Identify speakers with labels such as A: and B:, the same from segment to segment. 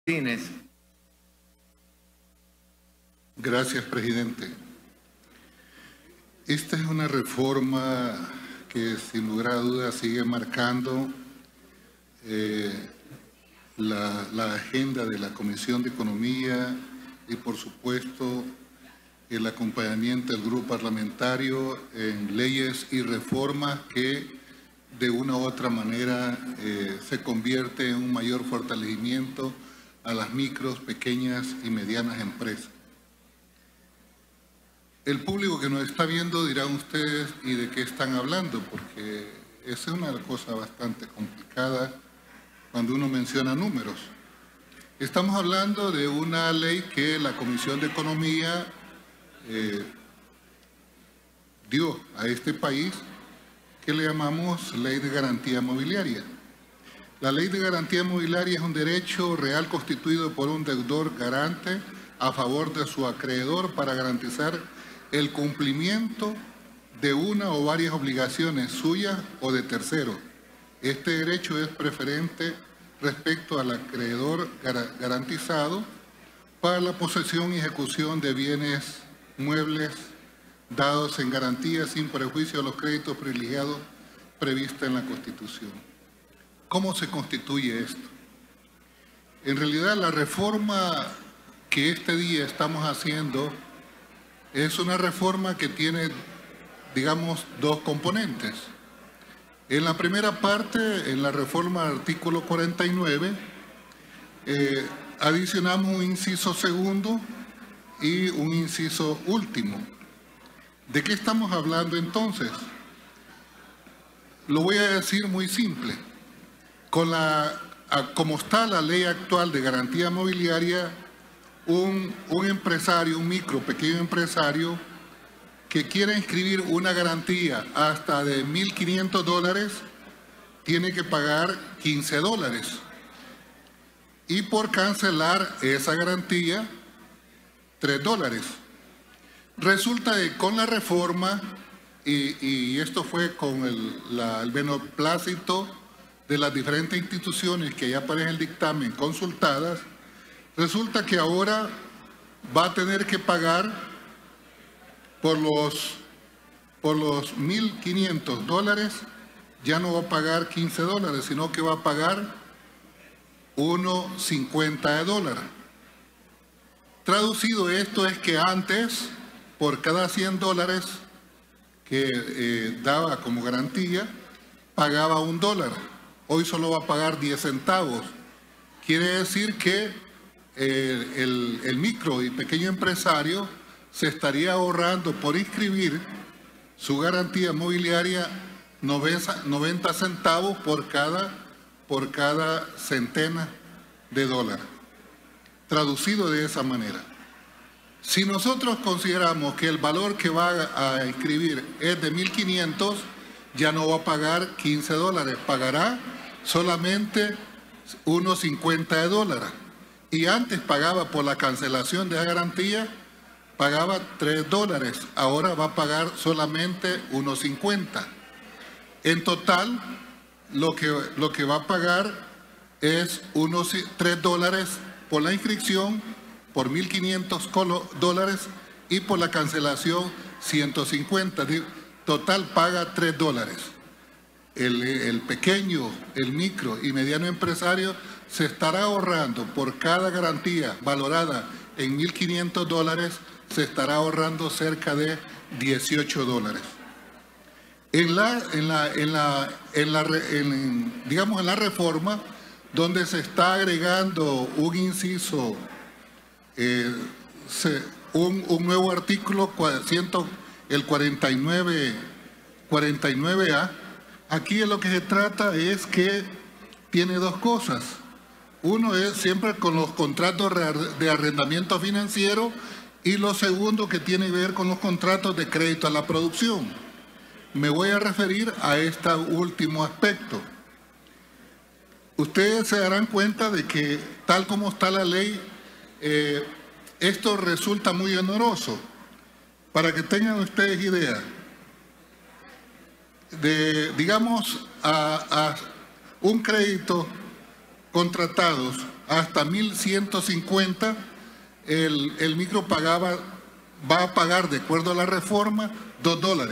A: Martínez.
B: Gracias, presidente. Esta es una reforma que sin lugar a dudas sigue marcando la agenda de la Comisión de Economía y, por supuesto, el acompañamiento del grupo parlamentario en leyes y reformas que de una u otra manera se convierte en un mayor fortalecimiento a las micros, pequeñas y medianas empresas. El público que nos está viendo dirán ustedes ¿y de qué están hablando? Porque esa es una cosa bastante complicada cuando uno menciona números. Estamos hablando de una ley que la Comisión de Economía dio a este país, que le llamamos Ley de Garantía Mobiliaria. La Ley de Garantía Mobiliaria es un derecho real constituido por un deudor garante a favor de su acreedor para garantizar el cumplimiento de una o varias obligaciones suyas o de terceros. Este derecho es preferente respecto al acreedor garantizado para la posesión y ejecución de bienes muebles dados en garantía sin perjuicio de los créditos privilegiados previstos en la Constitución. ¿Cómo se constituye esto? En realidad, la reforma que este día estamos haciendo es una reforma que tiene, digamos, dos componentes. En la primera parte, en la reforma del artículo 49, adicionamos un inciso segundo y un inciso último. ¿De qué estamos hablando entonces? Lo voy a decir muy simple. Como está la ley actual de garantía mobiliaria, un empresario, un micro, pequeño empresario, que quiera inscribir una garantía hasta de $1.500, tiene que pagar $15. Y por cancelar esa garantía, $3. Resulta que con la reforma, y esto fue con el beneplácito de las diferentes instituciones que ya aparecen en el dictamen consultadas, resulta que ahora va a tener que pagar por los $1.500, ya no va a pagar $15, sino que va a pagar $1.50. Traducido esto es que antes, por cada $100 que daba como garantía, pagaba $1. Hoy solo va a pagar 10 centavos. Quiere decir que el micro y pequeño empresario se estaría ahorrando por inscribir su garantía mobiliaria 90 centavos por cada centena de dólares. Traducido de esa manera. Si nosotros consideramos que el valor que va a inscribir es de 1.500, ya no va a pagar $15, pagará solamente $1.50. Y antes pagaba por la cancelación de la garantía, pagaba $3, ahora va a pagar solamente $1.50. En total, lo que va a pagar es $3 por la inscripción, por $1.500 y por la cancelación $150. Total paga $3. El pequeño, el micro y mediano empresario se estará ahorrando por cada garantía valorada en $1.500, se estará ahorrando cerca de $18. En la reforma, donde se está agregando un inciso, un nuevo artículo, el 49A, aquí de lo que se trata es que tiene dos cosas. Uno es siempre con los contratos de arrendamiento financiero y lo segundo que tiene que ver con los contratos de crédito a la producción. Me voy a referir a este último aspecto. Ustedes se darán cuenta de que tal como está la ley, esto resulta muy oneroso. Para que tengan ustedes idea, digamos, a un crédito contratados hasta 1.150, el micro va a pagar, de acuerdo a la reforma, $2.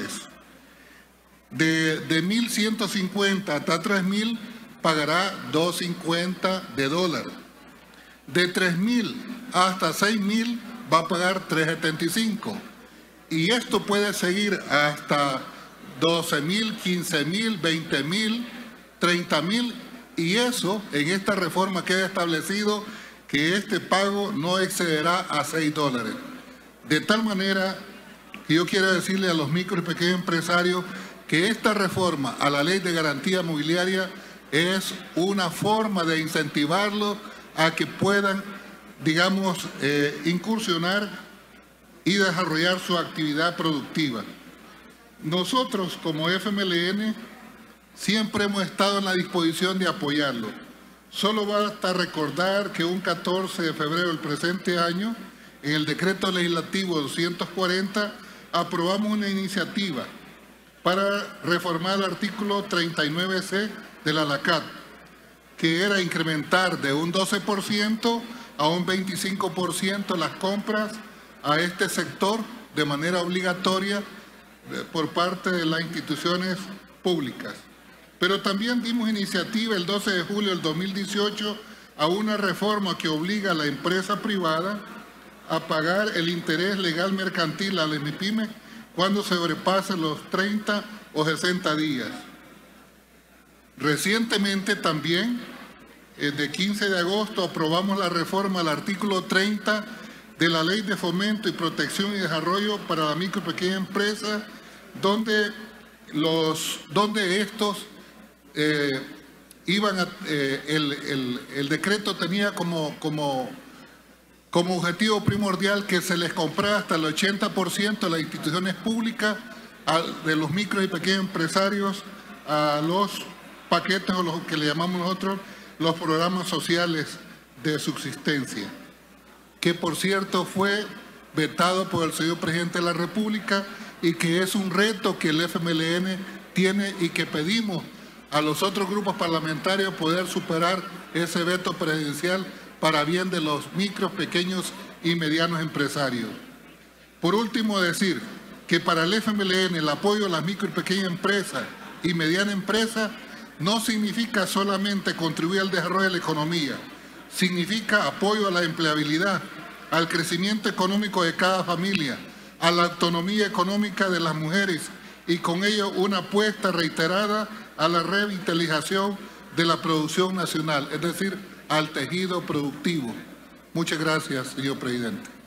B: De 1.150 hasta 3.000 pagará $2.50 de dólar. De 3.000 hasta 6.000 va a pagar $3.75. Y esto puede seguir hasta 12.000, 15.000, 20.000, 30.000. Y eso, en esta reforma queda establecido que este pago no excederá a $6. De tal manera que yo quiero decirle a los micro y pequeños empresarios que esta reforma a la Ley de Garantía Mobiliaria es una forma de incentivarlos a que puedan, digamos, incursionar y desarrollar su actividad productiva. Nosotros, como FMLN, siempre hemos estado en la disposición de apoyarlo. Solo basta recordar que un 14 de febrero del presente año, en el Decreto Legislativo 240, aprobamos una iniciativa para reformar el artículo 39C de la LACAT, que era incrementar de un 12% a un 25% las compras a este sector de manera obligatoria por parte de las instituciones públicas. Pero también dimos iniciativa el 12 de julio del 2018 a una reforma que obliga a la empresa privada a pagar el interés legal mercantil a la MIPYME cuando sobrepasen los 30 o 60 días. Recientemente también, de 15 de agosto, aprobamos la reforma al artículo 30 de la Ley de Fomento y Protección y Desarrollo para la micro y pequeña empresa, donde estos el decreto tenía como objetivo primordial que se les comprara hasta el 80% de las instituciones públicas de los micro y pequeños empresarios a los paquetes o los que le llamamos nosotros los programas sociales de subsistencia, que por cierto fue vetado por el señor Presidente de la República y que es un reto que el FMLN tiene y que pedimos a los otros grupos parlamentarios poder superar ese veto presidencial para bien de los micros, pequeños y medianos empresarios. Por último, decir que para el FMLN el apoyo a las micro y pequeñas empresas y medianas empresas no significa solamente contribuir al desarrollo de la economía, significa apoyo a la empleabilidad, al crecimiento económico de cada familia, a la autonomía económica de las mujeres y con ello una apuesta reiterada a la revitalización de la producción nacional, es decir, al tejido productivo. Muchas gracias, señor presidente.